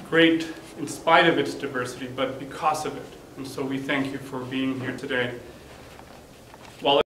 great in spite of its diversity, but because of it. And so we thank you for being here today. While